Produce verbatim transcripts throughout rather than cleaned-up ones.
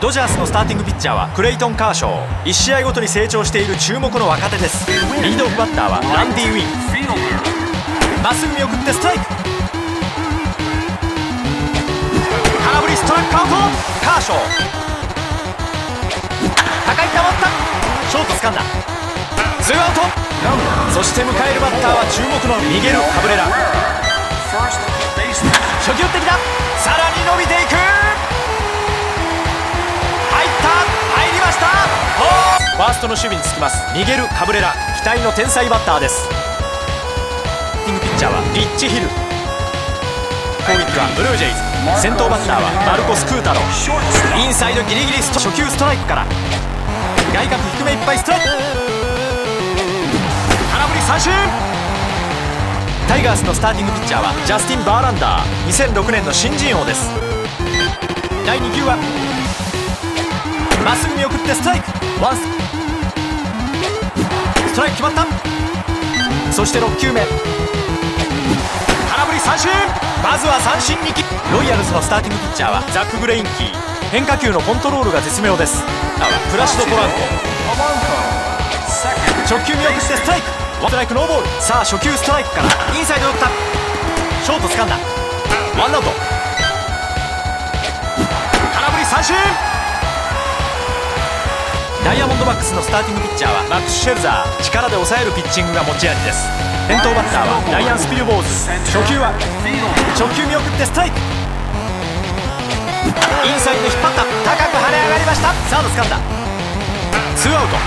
ドジャースのスターティングピッチャーはクレイトン・カーショー。いち試合ごとに成長している注目の若手です。リードオフバッターはランディ・ウィン。まっすぐ見送ってストライク。空振りストライクカウント。カーショー高い球打った。ショート掴んだ。ツーアウト。そして迎えるバッターは注目のミゲル・カブレラ。初球打ってきた。さらに伸びていく。入った。入りました。ファーストの守備につきますミゲル・カブレラ。期待の天才バッターです。ピッチャーはリッチ・ヒル。攻撃はブルージェイズ。先頭バッターはマルコス・クータロ。インサイドギリギリスト。初球ストライクから外角低めいっぱいストライク。空振り三振。タイガースのスターティングピッチャーはジャスティン・バーランダー。にせんろくねんの新人王です。だいに球はまっすぐ見送ってストライク。ワンスストライク決まった。そしてろっ球目空振り三振。まずは三振にき。ロイヤルズのスターティングピッチャーはザック・グレインキー。変化球のコントロールが絶妙です。プラシド・ポランコ。初球見送ってストライク。ワンストライクノーボール。さあ初球ストライクからインサイド打った。ショート掴んだ。ワンアウト。空振り三振。ダイヤモンドバックスのスターティングピッチャーはマックス・シェルザー。力で抑えるピッチングが持ち味です。先頭バッターはライアン・スピルボーズ。初球は初球見送ってストライク。インサイド引っ張った。高く跳ね上がりました。サード掴んだ。ツーアウト。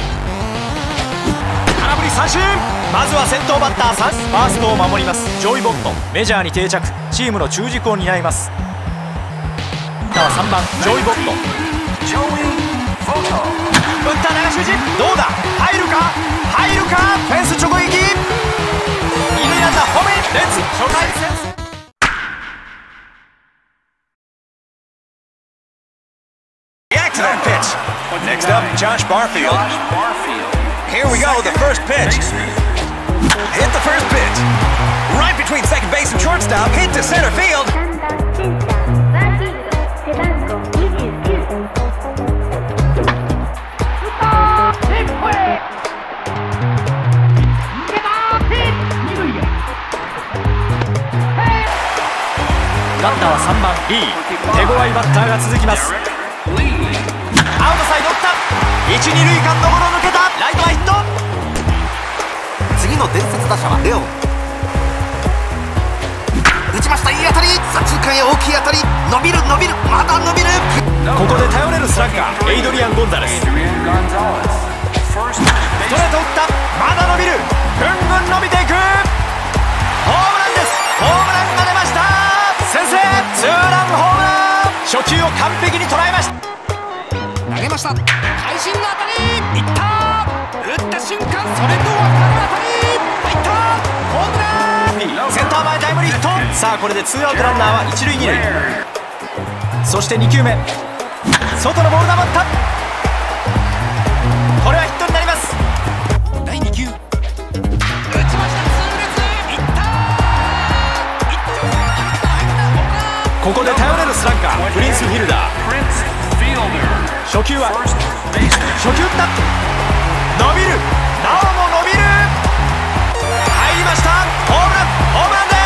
空振り三振。まずは先頭バッターさん。ファーストを守りますジョイ・ボットン。メジャーに定着。チームの中軸を担います。さあさんばんジョイ・ボットン。打った流し打ち。どうだ。入るか入るか。フェンス直撃。二塁ランナーホームイン。レッツ初回戦。 Excellent pitch. Next up, Josh Barfield. Here we go, the first pitch. Hit the first pitch. Right between second base and shortstop. Hit to center field. バッターはさんばんリー。手強いバッターが続きます。アウトサイド打った。一二塁間のゴロ抜けた。ライトはヒット。 次の伝説打者はレオン。打ちました。いい当たり。左中間へ大きい当たり。伸びる伸びる。まだ伸びる。 ここで頼れるスラッガーエイドリアン・ゴンザレス。ストレート打った。まだ伸びる。ぐんぐん伸びていく。ホームランです。ホームランが出ました。先制ツーランホームラン。初球を完璧に捉えました。 投げました。会心の当たり。いった。打った瞬間それと分かる当たり。入った。ホームラン。 センター前タイムリーヒット。さあこれでツーアウトランナーは一塁二塁。そしてに球目外のボールが待った。これはヒットになります。 だいに球打ちました。 ここで頼れるスラッガープリンス・フィルダー。初球は初球打った。伸びる。なおも伸びる。入りました。ホームランホームランです。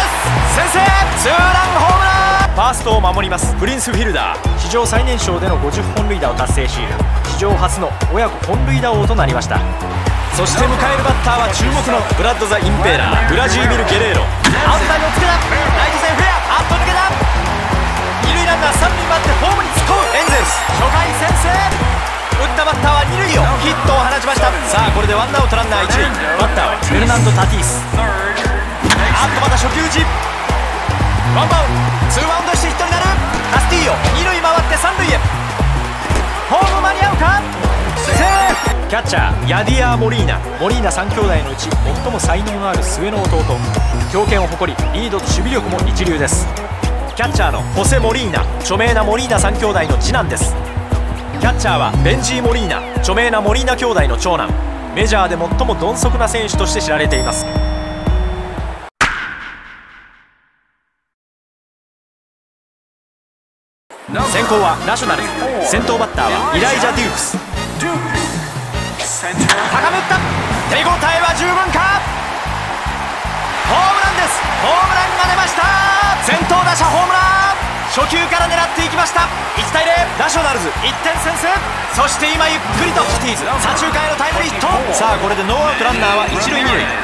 先制ツーランホームラン。ファーストを守りますプリンス・フィルダー。史上最年少でのごじゅっぽん塁打を達成し、史上初の親子本塁打王となりました。そして迎えるバッターは注目のブラッド・ザ・インペーラーブラジーミル・ゲレーロ。アウトサイドをつけた。ライト線フェア。あっと抜けた。二塁ランナー三塁回ってホームに突っ込むエンゼルス。初回先制。打ったバッターは二塁をヒットを放ちました。さあこれでワンアウトランナー一塁。バッターはフェルナンド・タティス。あっとまた初球打ち。ワンバウンドツーバウンドしてヒットになる。カスティーヨ二塁回って三塁へ。ホーム間に合うか。セーフ。キャッチャーヤディアー・モリーナ。モリーナさん兄弟のうち最も才能のある末の弟。強肩を誇りリードと守備力も一流です。キャッチャーのホセ・モリーナ。著名なモリーナさん兄弟の次男です。キャッチャーはベンジー・モリーナ。著名なモリーナ兄弟の長男。メジャーで最も鈍足な選手として知られています。 先行はナショナルズ。先頭バッターはイライジャ・デュークス。高め打った。手応えは十分か。ホームランです。ホームランが出ました。先頭打者ホームラン。初球から狙っていきました。いちたいゼロ、ナショナルズいってん先制。そして今ゆっくりとキティーズ左中間へのタイムリーヒット。さあこれでノーアウトランナーは一塁二塁。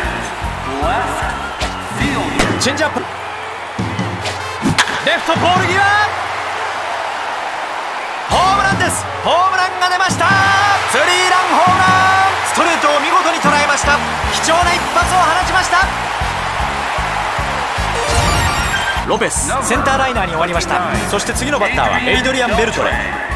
チェンジアップ、レフトポール際。ホームランです。ホームランが出ました。スリーランホームラン。ストレートを見事に捉えました。貴重な一発を放ちました。ロペスセンターライナーに終わりました。そして次のバッターはエイドリアン・ベルトレ。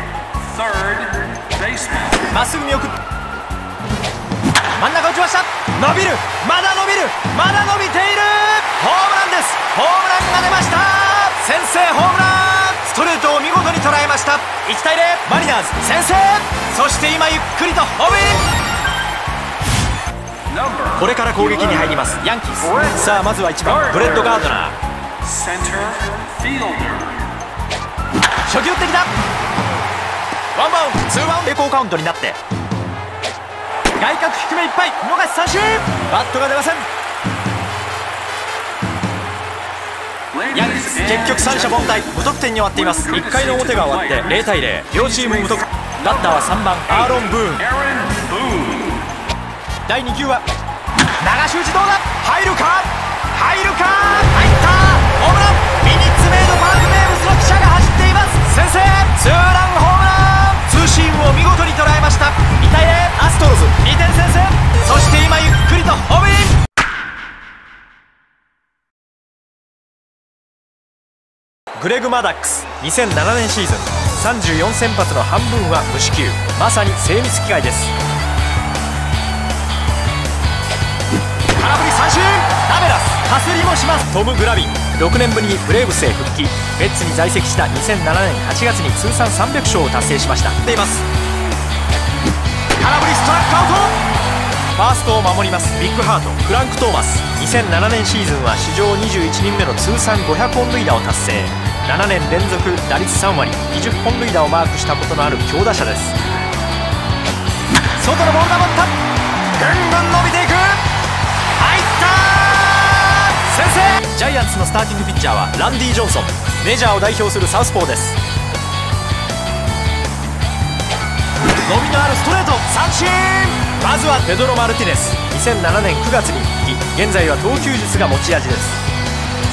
まっすぐ見送って真ん中打ちました。伸びる、まだ伸びる、まだ伸びている。ホームランです。ホームランが出ました。先制ホームラン。ストレートを見事に捉えました。いちたいゼロ、マリナーズ先制。そして今ゆっくりとホームイン。これから攻撃に入りますヤンキース。さあまずはいちばんブレッド・ガードナー。初球打ってきた。ワンバウンド、ツーバウンド、平行カウントになって外角低めいっぱい、見逃し三振。バットが出ません。ヤンキース結局三者凡退、無得点に終わっています。いっかいの表が終わってゼロたいゼロ、両チーム無得。バッターはさんばんアーロン・ブーン。だいに球は流し打ち、どうだ、入るか入るか、入った。ホームラン。ミニッツメイドパーク名物の記者が走っています。先制ツーランホームラン。ツーシームを見事に捉えました。にたいゼロ、アストロズにてん先制。そして今ゆっくりとホームイン。グレグ・マダックスにせんななねんシーズンさんじゅうよんせん発の半分は無四球、まさに精密機械です。空振り三振。ダメラスかすりもします。トム・グラビンろくねんぶりにブレーブスへ復帰。メッツに在籍したにせんななねんはちがつに通算さんびゃく勝を達成しました。でいます。空振りストラックアウト。ファーストを守りますビッグハートフランク・トーマス。にせんななねんシーズンは史上にじゅういちにんめの通算ごひゃくほん塁打を達成。ななねん連続打率さんわりにじゅっぽん塁打をマークしたことのある強打者です。外のボールが持った。ぐんぐん伸びていく。入った先制。ジャイアンツのスターティングピッチャーはランディ・ジョンソン。メジャーを代表するサウスポーです。伸びのあるストレート、三振。まずはペドロ・マルティネス。にせんななねんくがつに復帰。現在は投球術が持ち味です。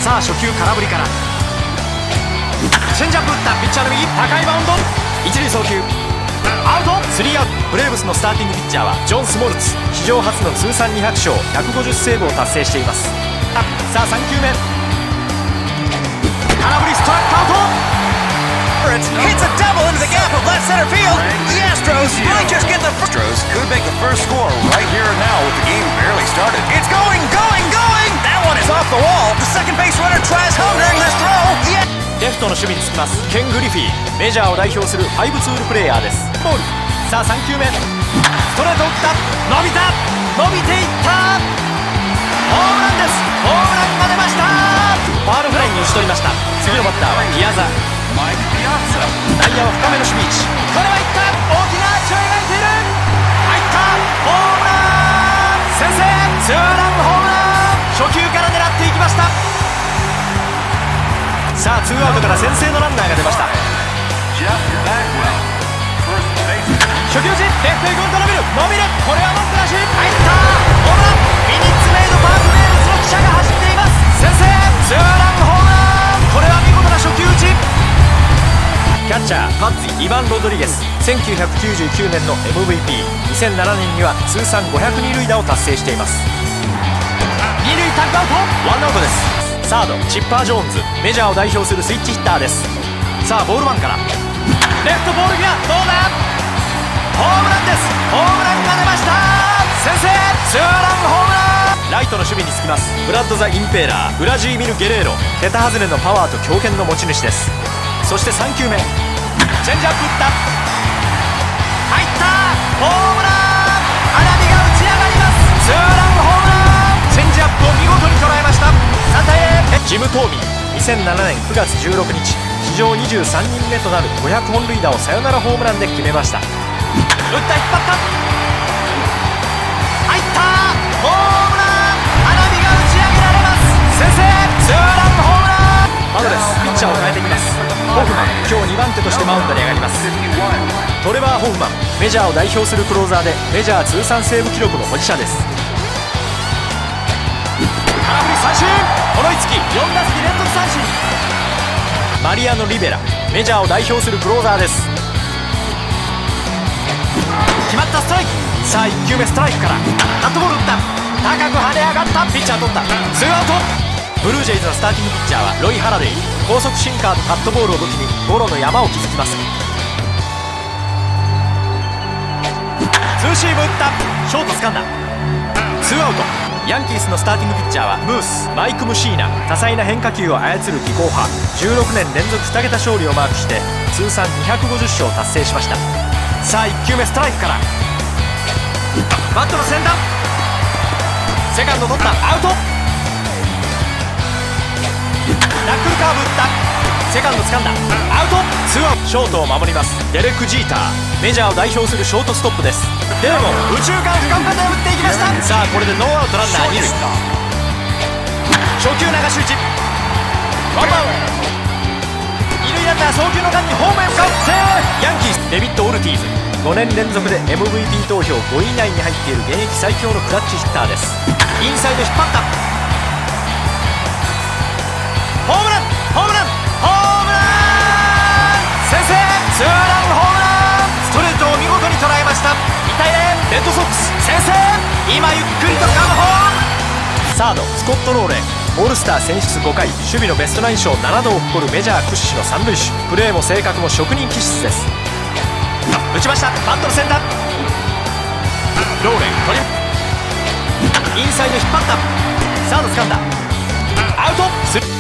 さあ初球空振りからチェンジアップ打った。ピッチャーの右、高いバウンド、一塁送球アウト。スリーアウト。ブレーブスのスターティングピッチャーはジョン・スモルツ。史上初の通算にひゃく勝ひゃくごじゅうセーブを達成しています。さあさん球目、空振りストラックアウト。 Hits a double into the gap of left center field. The Astros might just get the first. Astros could make the first score right here and now with the game barely started. It's going, going, going. That one is off the wall. The second base runner tries home during this throw. Yeah. レフトの守備につきますケン・グリフィー。メジャーを代表するファイブツールプレーヤーです。ボール。さあさん球目、ストレート打った。伸びた、伸びていった。ホームランです。ホームランが出ました。ファールフライに打ち取りました。次のバッターはピアザ。内野は深めの守備位置。これはいった。大きなアーチを描いている。入った。ホームラン。先制ツーランホームラン。初球から狙っていきました。さあツーアウトから先制のランナーが出ました。初球打ち、レフトへグンと伸びる、伸びる。これは文句なし。入ったホームラン。ミニッツメイドパーク名物の記者が走っています。先制ツーランホームラン。これは見事な初球打ち。キャッチャーパッツィイヴァン・ロドリゲス。せんきゅうひゃくきゅうじゅうきゅうねんの エムブイピー。にせんななねんには通算ごひゃくに塁打を達成しています。二塁タッグアウト。ワンアウトです。サードチッパー・ジョーンズ。メジャーを代表するスイッチヒッターです。さあボールワンからレフトボール際、どうだ。ホームランです。ホームランが出ました。先制ツーランホームラン。ライトの守備につきますブラッド・ザ・インペーラーウラジーミル・ゲレーロ。桁外れのパワーと強肩の持ち主です。そしてさん球目、チェンジアップ打った。入ったホームラン。花火が打ち上がります。ツーランホームラン。チェンジアップを見事に捉えました。さんたいゼロ。ジム・トーミー。にせんななねんくがつじゅうろくにち史上にじゅうさんにんめとなるごひゃくほん塁打をサヨナラホームランで決めました。打った、引っ張った、入った、ホームラン、花火が打ち上げられます。先制ツーランホームラン。まだです。ピッチャーを変えてきます。ホフマン、今日にばん手としてマウンドに上がります。トレバー・ホフマン、メジャーを代表するクローザーでメジャー通算セーブ記録の保持者です。空振り三振、この一撃よん打席連続三振。マリアノ・リベラ、メジャーを代表するクローザーです。決まったストライク。さあいっ球目ストライクからカットボール打った、高く跳ね上がった、ピッチャー取った、ツーアウト。ブルージェイズのスターティングピッチャーはロイ・ハラデイ。高速シンカーとカットボールを武器にゴロの山を築きます。ツーシーム打った、ショート掴んだ、ツーアウト。ヤンキースのスターティングピッチャーはムース、マイク・ムシーナ。多彩な変化球を操る技巧派、じゅうろくねん連続に桁勝利をマークして通算にひゃくごじゅっ勝を達成しました。さあいっ球目ストライクからバットの先端、セカンド取った、アウト。ナックルカーブ打った、セカンド掴んだ、アウト。ツーアウト。ショートを守りますデレック・ジーター、メジャーを代表するショートストップです。でも右中間深々で打っていきました。さあこれでノーアウトランナーに塁。初球流し打ち、ワンバウンド、二塁ランナー送球の間にホームへ向かう、セーフ。ヤンキースデビッド・オルティーズ、ごねん連続で エムブイピー 投票ごい以内に入っている現役最強のクラッチヒッターです。インサイド引っ張った、ホームラン、ホームラン、ホームラン、先制ツーランホームラン。ストレートを見事に捉えました。に対ゼロ、レッドソックス先制。今ゆっくりとカムホーム。サードスコット・ローレン、オールスター選出ごかい、守備のベストナイン賞ななどを誇るメジャー屈指の三塁手、プレーも性格も職人気質です。打ちました、バットの先端、ローレン取りインサイド引っ張った、サード掴んだ、アウト。